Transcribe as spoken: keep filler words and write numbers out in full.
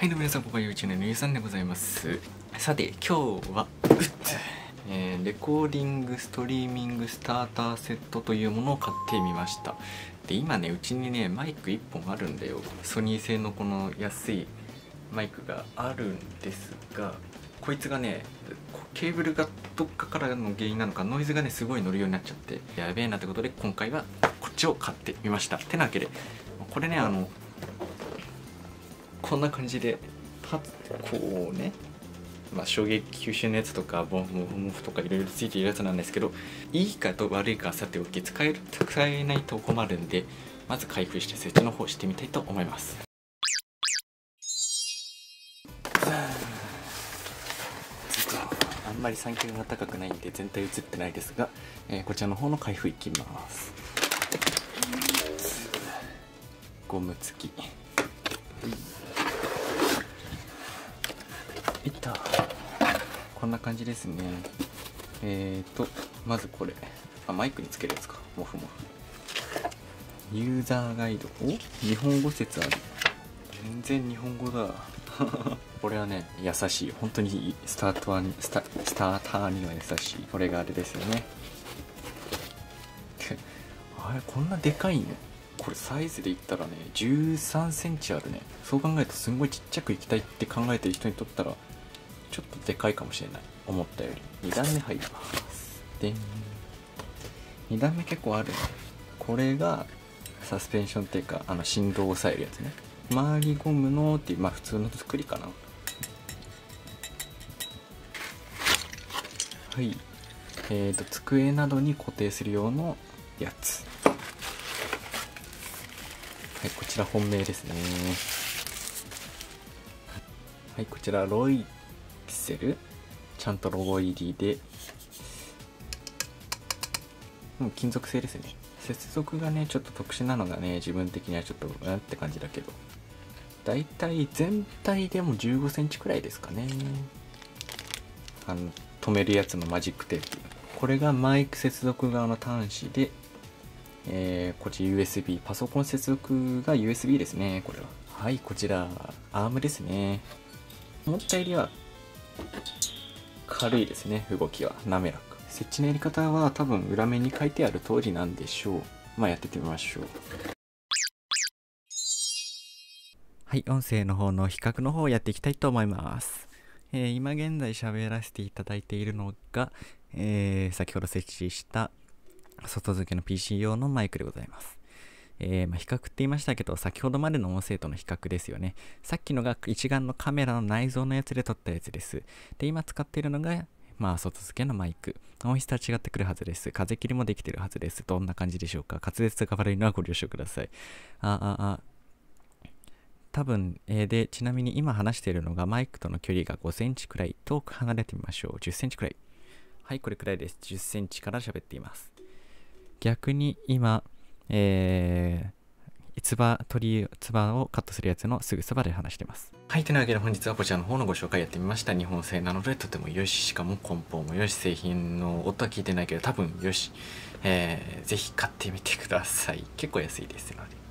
はい、どうも皆さん、ここは YouTube のゆうさんでございます。さて、今日は、うっえー、レコーディング、ストリーミング、スターターセットというものを買ってみました。で、今ね、うちにね、マイクいっぽんあるんだよ。ソニー製のこの安いマイクがあるんですが、こいつがね、ケーブルがどっかからの原因なのか、ノイズがね、すごい乗るようになっちゃって、やべえなってことで、今回はこっちを買ってみました。てなわけで、これね、あの、こんな感じでパッこうね、まあ、衝撃吸収のやつとかボンモフとかいろいろついているやつなんですけど、いいかと悪いかはさておき、使える使えないと困るんで、まず開封して設置の方してみたいと思います。あんまり三脚が高くないんで全体映ってないですが、えー、こちらの方の開封いきます。ゴム付き、いったこんな感じですね。えーとまずこれ、あ、マイクにつけるやつか。モフモフユーザーガイド、お、日本語説ある。全然日本語だこれはね、優しい。本当にスタートはスタスターターには優しい。これがあれですよねあれ、こんなでかいね。これサイズで言ったらね、じゅうさんセンチあるね。そう考えるとすんごいちっちゃくいきたいって考えてる人にとったらちょっとでかいかもしれない。思ったより。にだんめ入ります。でん、にだんめ結構あるね。これがサスペンションっていうか、あの振動を抑えるやつね。周りゴムのっていう、まあ普通の作りかな。はい、えーと机などに固定する用のやつ。はい、こちら本命ですね。はい、こちらロイセル、ちゃんとロゴ入りで、もう金属製ですね。接続がねちょっと特殊なのがね、自分的にはちょっとうんって感じだけど、だいたい全体でもじゅうごセンチくらいですかね。あの止めるやつのマジックテープ、これがマイク接続側の端子で、えー、こっち ユーエスビー、 パソコン接続が ユーエスビー ですね。これははい、こちらアームですね。思ったよりは軽いですね。動きは滑らか。設置のやり方は多分裏面に書いてある通りなんでしょう。まあやってみましょう。はい、音声の方の比較の方をやっていきたいと思います。えー、今現在喋らせていただいているのが、えー、先ほど設置した外付けの ピーシー 用のマイクでございます。えーまあ、比較って言いましたけど、先ほどまでの音声との比較ですよね。さっきのが一眼のカメラの内蔵のやつで撮ったやつです。で、今使っているのが、まあ、外付けのマイク。音質は違ってくるはずです。風切りもできてるはずです。どんな感じでしょうか。滑舌が悪いのはご了承ください。あ、あ、あ。多分、えー、で、ちなみに今話しているのがマイクとの距離がごセンチくらい。遠く離れてみましょう。じゅっセンチくらい。はい、これくらいです。じゅっセンチから喋っています。逆に今、えー、つば、鳥、つばをカットするやつのすぐそばで話してます。はい、というわけで本日はこちらの方のご紹介やってみました。日本製なのでとてもよし、しかも梱包もよし、製品の音は聞いてないけど多分よし。えー、ぜひ買ってみてください。結構安いですので。